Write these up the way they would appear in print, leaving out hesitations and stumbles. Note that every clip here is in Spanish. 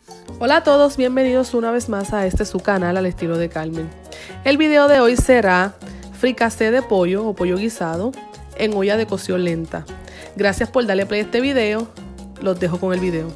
Hola a todos, bienvenidos una vez más a su canal al estilo de Carmen. El video de hoy será fricasé de pollo o pollo guisado en olla de cocción lenta. Gracias por darle play a este video, los dejo con el video.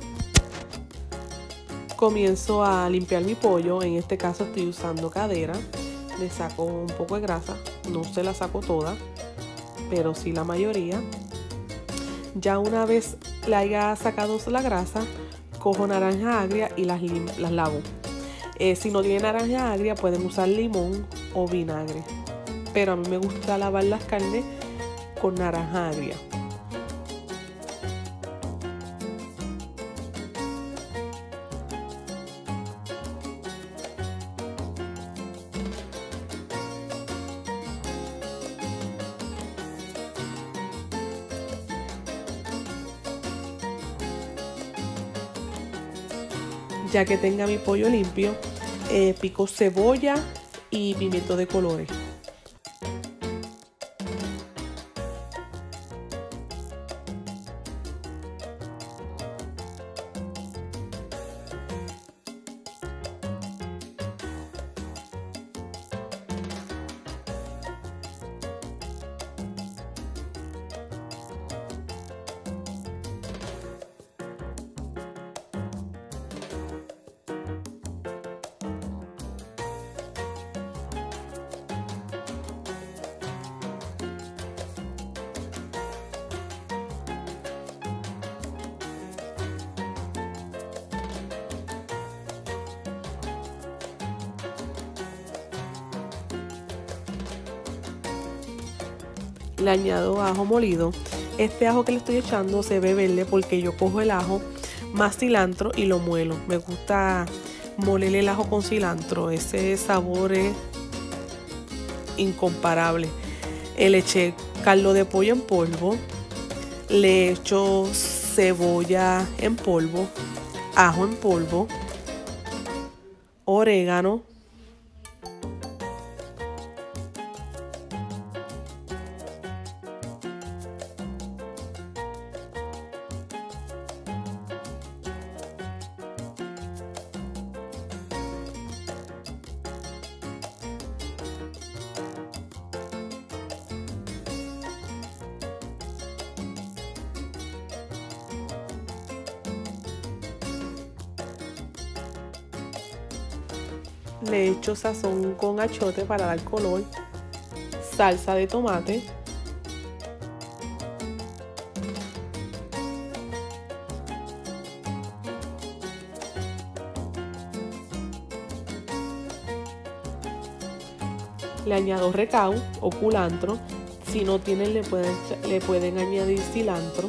Comienzo a limpiar mi pollo, en este caso estoy usando cadera. Le saco un poco de grasa, no se la saco toda, pero sí la mayoría. Ya una vez le haya sacado la grasa, cojo naranja agria y las lavo. Si no tiene naranja agria pueden usar limón o vinagre, pero a mí me gusta lavar las carnes con naranja agria. Ya que tenga mi pollo limpio, pico cebolla y pimiento de colores. Le añado ajo molido. Este ajo que le estoy echando se ve verde porque yo cojo el ajo más cilantro y lo muelo. Me gusta moler el ajo con cilantro, ese sabor es incomparable. Le eché caldo de pollo en polvo, le echo cebolla en polvo, ajo en polvo, orégano, le echo sazón con achote para dar color, salsa de tomate, le añado recao o culantro. Si no tienen le pueden añadir cilantro.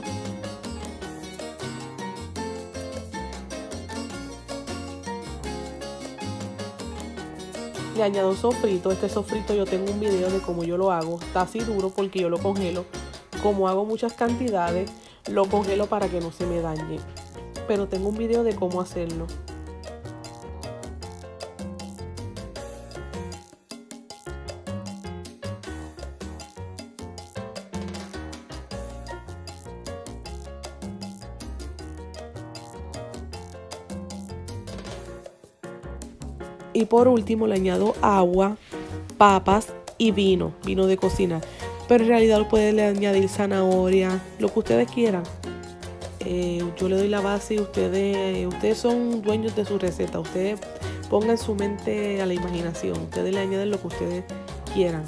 Le añado sofrito. Este sofrito yo tengo un video de cómo yo lo hago. Está así duro porque yo lo congelo. Como hago muchas cantidades, lo congelo para que no se me dañe. Pero tengo un video de cómo hacerlo. Y por último le añado agua, papas y vino de cocina. Pero en realidad lo pueden añadir zanahoria, lo que ustedes quieran. Yo le doy la base y ustedes son dueños de su receta. Ustedes pongan su mente a la imaginación. Ustedes le añaden lo que ustedes quieran.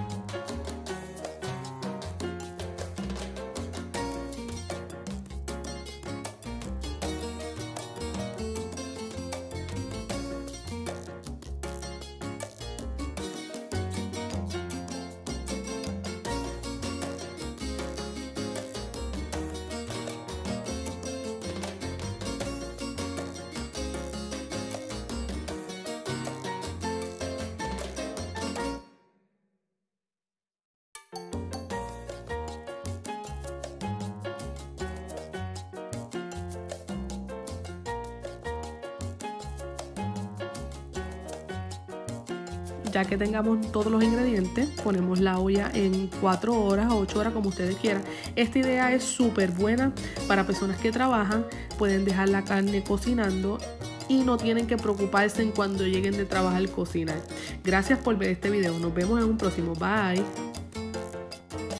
Ya que tengamos todos los ingredientes, ponemos la olla en 4 horas o 8 horas, como ustedes quieran. Esta idea es súper buena para personas que trabajan. Pueden dejar la carne cocinando y no tienen que preocuparse en cuando lleguen de trabajar cocinar. Gracias por ver este video. Nos vemos en un próximo. Bye.